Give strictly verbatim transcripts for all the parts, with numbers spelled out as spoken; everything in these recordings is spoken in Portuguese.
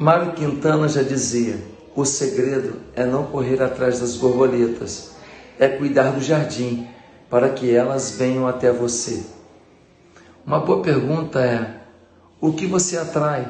Mário Quintana já dizia: o segredo é não correr atrás das borboletas, é cuidar do jardim para que elas venham até você. Uma boa pergunta é: o que você atrai?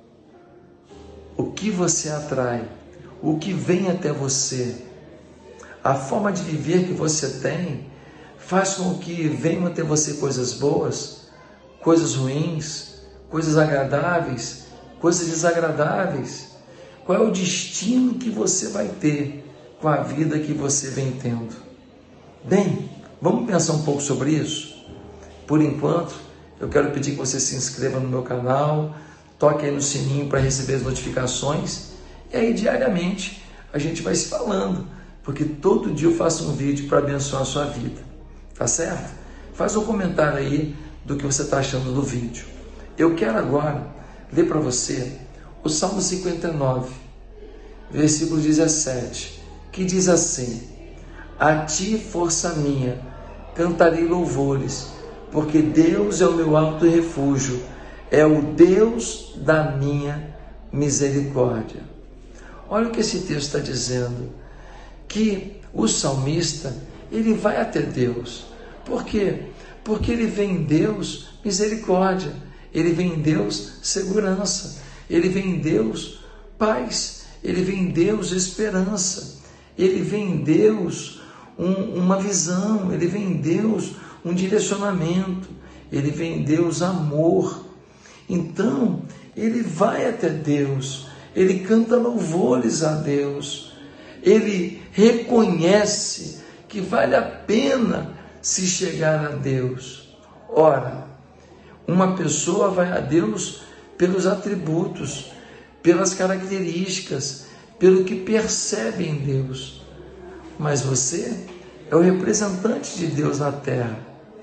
O que você atrai? O que vem até você? A forma de viver que você tem faz com que venham até você coisas boas, coisas ruins, coisas agradáveis, coisas desagradáveis. Qual é o destino que você vai ter com a vida que você vem tendo? Bem, vamos pensar um pouco sobre isso? Por enquanto, eu quero pedir que você se inscreva no meu canal, toque aí no sininho para receber as notificações, e aí diariamente a gente vai se falando, porque todo dia eu faço um vídeo para abençoar a sua vida, tá certo? Faz um comentário aí do que você está achando do vídeo. Eu quero agora ler para você o Salmo cinquenta e nove, versículo dezessete, que diz assim: a ti, força minha, cantarei louvores, porque Deus é o meu alto refúgio, é o Deus da minha misericórdia. Olha o que esse texto está dizendo, que o salmista, ele vai até Deus. Por quê? Porque ele vê em Deus misericórdia, ele vê em Deus segurança, ele vê em Deus paz, ele vê em Deus esperança, ele vê em Deus um, uma visão, ele vê em Deus um direcionamento, ele vê em Deus amor. Então, ele vai até Deus, ele canta louvores a Deus, ele reconhece que vale a pena se chegar a Deus. Ora, uma pessoa vai a Deus pelos atributos, pelas características, pelo que percebe em Deus. Mas você é o representante de Deus na terra.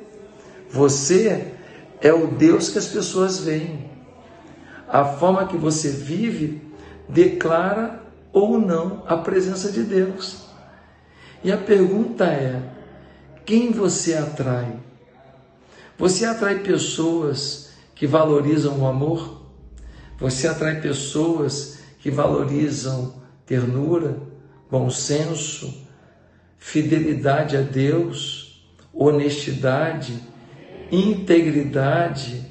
Você é o Deus que as pessoas veem. A forma que você vive declara ou não a presença de Deus. E a pergunta é: quem você atrai? Você atrai pessoas que valorizam o amor? Você atrai pessoas que valorizam ternura, bom senso, fidelidade a Deus, honestidade, integridade,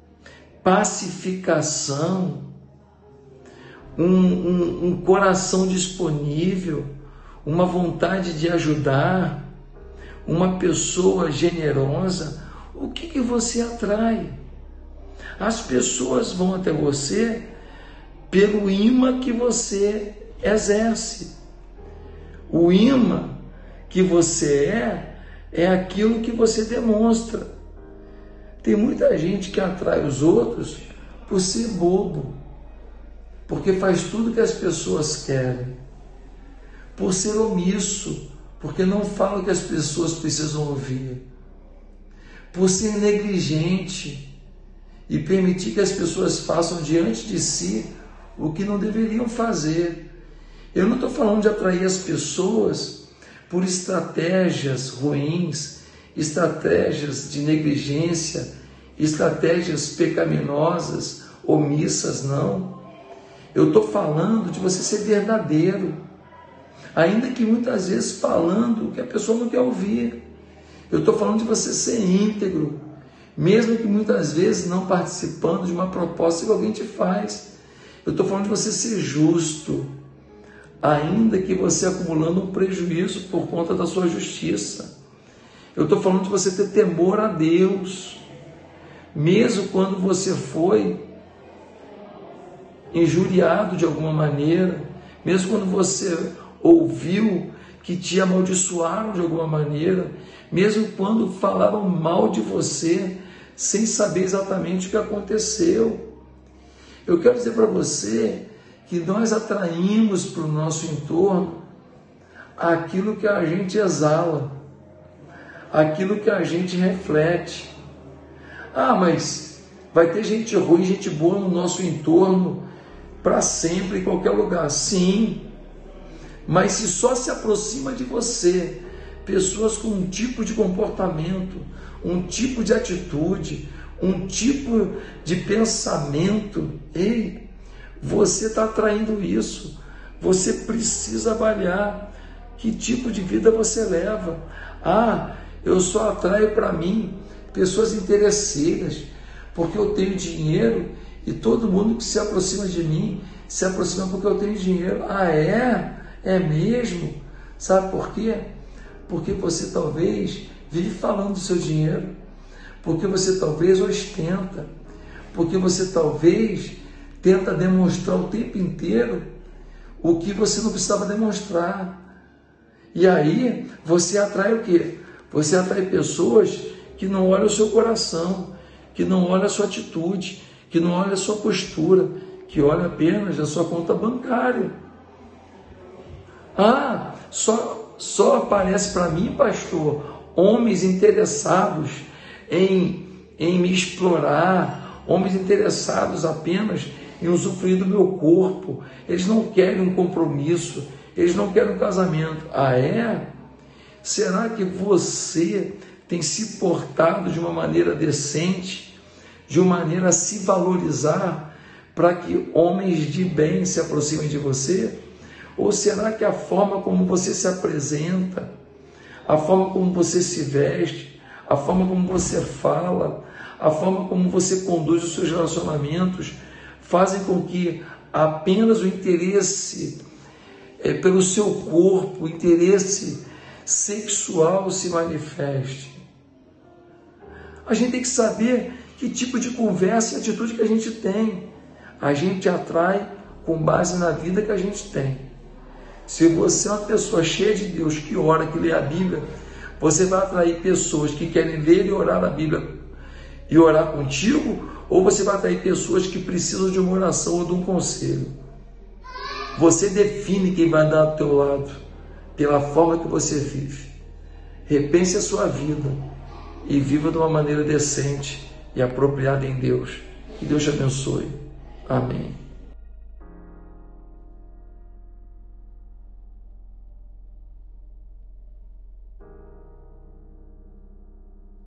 pacificação, um, um, um coração disponível, uma vontade de ajudar, uma pessoa generosa? O que, que você atrai? As pessoas vão até você pelo imã que você exerce. O imã que você é, é aquilo que você demonstra. Tem muita gente que atrai os outros por ser bobo, porque faz tudo que as pessoas querem, por ser omisso, porque não fala o que as pessoas precisam ouvir, por ser negligente e permitir que as pessoas façam diante de si o que não deveriam fazer. Eu não estou falando de atrair as pessoas por estratégias ruins, estratégias de negligência, estratégias pecaminosas, omissas, não. Eu estou falando de você ser verdadeiro, ainda que muitas vezes falando o que a pessoa não quer ouvir. Eu estou falando de você ser íntegro, mesmo que muitas vezes não participando de uma proposta que alguém te faz. Eu estou falando de você ser justo, ainda que você acumulando um prejuízo por conta da sua justiça. Eu estou falando de você ter temor a Deus, mesmo quando você foi injuriado de alguma maneira, mesmo quando você ouviu que te amaldiçoaram de alguma maneira, mesmo quando falaram mal de você, sem saber exatamente o que aconteceu. Eu quero dizer para você que nós atraímos para o nosso entorno aquilo que a gente exala, aquilo que a gente reflete. Ah, mas vai ter gente ruim, gente boa no nosso entorno para sempre, em qualquer lugar. Sim, mas se só se aproxima de você pessoas com um tipo de comportamento, um tipo de atitude, um tipo de pensamento, ei, Você está atraindo isso. Você precisa avaliar que tipo de vida você leva. Ah, eu só atraio para mim pessoas interesseiras, porque eu tenho dinheiro e todo mundo que se aproxima de mim se aproxima porque eu tenho dinheiro. Ah, é? É mesmo? Sabe por quê? Porque você talvez vive falando do seu dinheiro, porque você talvez ostenta, porque você talvez tenta demonstrar o tempo inteiro o que você não precisava demonstrar. E aí você atrai o quê? Você atrai pessoas que não olham o seu coração, que não olham a sua atitude, que não olham a sua postura, que olham apenas a sua conta bancária. Ah, só, só aparece para mim, pastor, homens interessados em, em me explorar, homens interessados apenas em usufruir do meu corpo. Eles não querem um compromisso, eles não querem um casamento. Ah, é? Será que você tem se portado de uma maneira decente, de uma maneira a se valorizar, para que homens de bem se aproximem de você? Ou será que a forma como você se apresenta, a forma como você se veste, a forma como você fala, a forma como você conduz os seus relacionamentos, fazem com que apenas o interesse é, pelo seu corpo, o interesse sexual se manifeste? A gente tem que saber que tipo de conversa e atitude que a gente tem. A gente atrai com base na vida que a gente tem. Se você é uma pessoa cheia de Deus, que ora, que lê a Bíblia, você vai atrair pessoas que querem ler e orar a Bíblia e orar contigo, ou você vai atrair pessoas que precisam de uma oração ou de um conselho. Você define quem vai dar ao teu lado, pela forma que você vive. Repense a sua vida e viva de uma maneira decente e apropriada em Deus. Que Deus te abençoe. Amém.